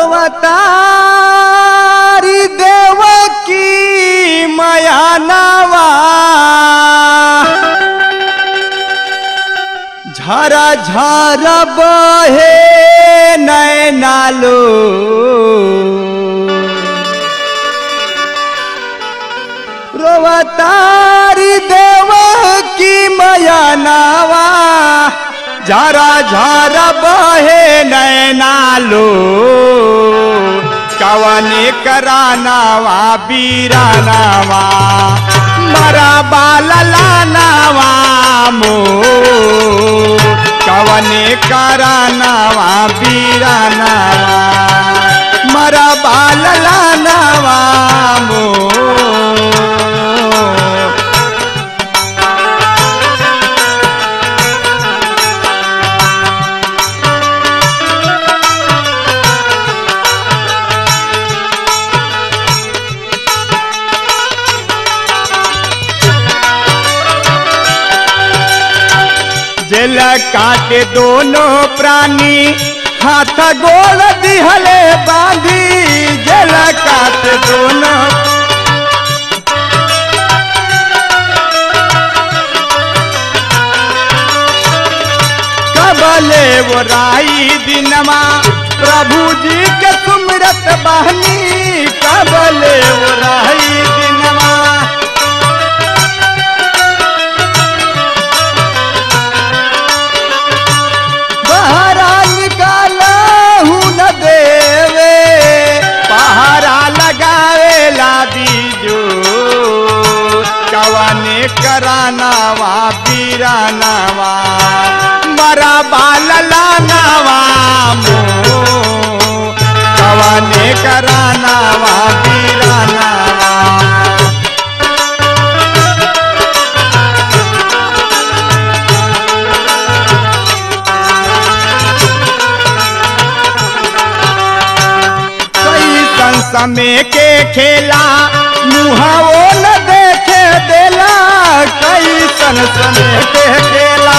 रोवतारी देवकी मयानवा झरा झरा बहे नैनालो रोवतारी देवकी मयानवा झरा झरा बहे नैनालो कवने करानावा बीरानावा मरा बाललानावा मो कवने करानावा बीरानावा मरा बाललानावा मो जेल काटे दोनों प्राणी हाथ गोल दिहले बांधी जेल काटे दोनों कबले वो राई दिनमा प्रभु जी के सुमिरत बहनी कबले वो राई दिनमा कवने करानावा बीरानावा मरा बाललानावा मो कवने करानावा बीरानावा कई समय के खेला मुहावो न देखे देला कई सन के खेला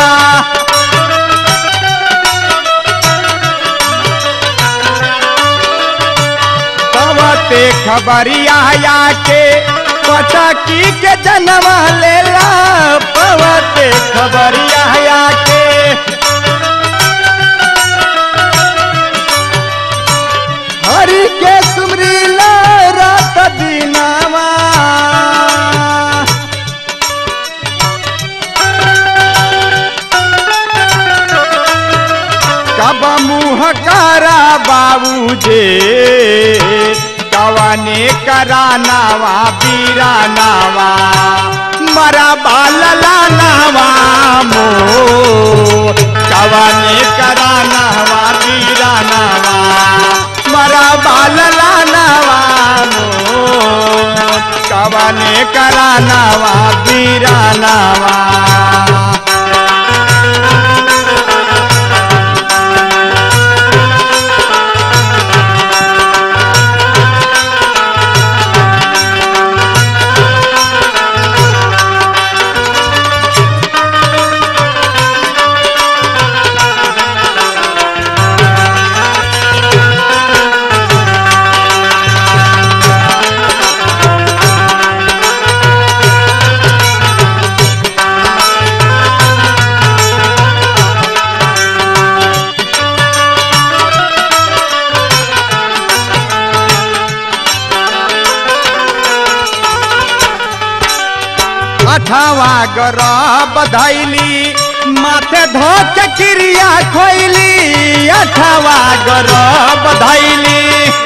पवते खबरिया के पटकी के जन्म लेला पवते खबरिया के हरि के सुमरीला रात दीनावा कब मुँह करा बाबू जे कवने करानावा बीरानावा मरा बाललानावा मो कवने करानावा बीरानावा मरा बाललानावा मो कवने करानावा बीरानावा अठावा गरब धैली माथे धोक क्रिया खोइली अठावा गरब धैली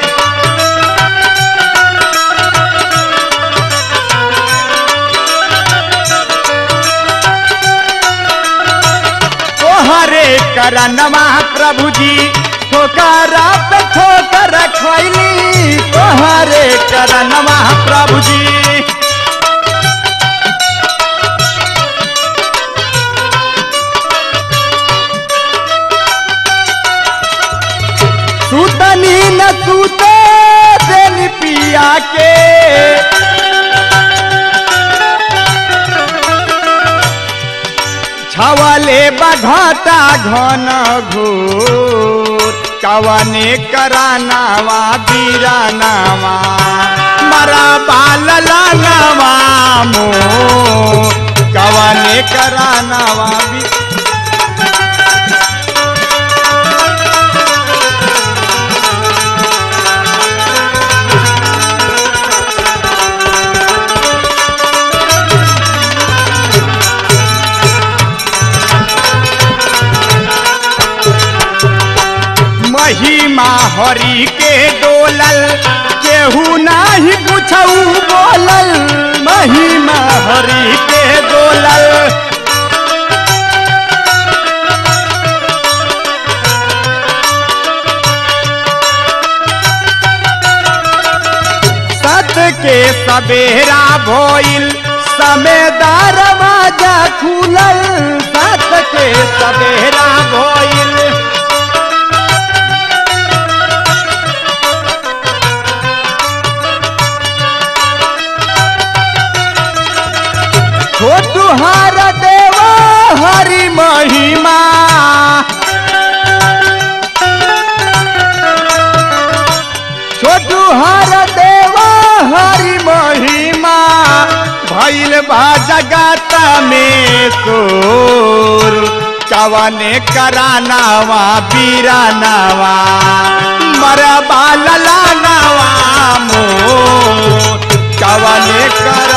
तोहरे करनवा प्रभु जी ठोकरा पे ठोकर खोइली तोहरे करनवा प्रभु जी सूतनी न सूते दिन पिया के छवले बघटा घन घोर कवने करानावा बीरानावा मरा बालला नावा मो कवने करानावा भी महिमा हरि के डोलल केहू नाही कुछऊ बोलल महिमा हरि के डोलल सत के सबेरा भोइल समेदार बाजा खुलल सत के सबेरा भोइल छोटुहार देवा हरि महिमा छोटुहार देवा हरि महिमा भइल बा जगत में सोर कवने करानावा बीरानावा मरबा ललानावा मोर कवने कर